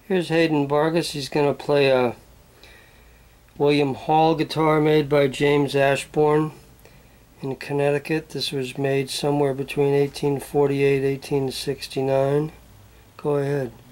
Here's Hayden Vargas. He's going to play a William Hall guitar made by James Ashbourne in Connecticut. This was made somewhere between 1848 and 1869. Go ahead.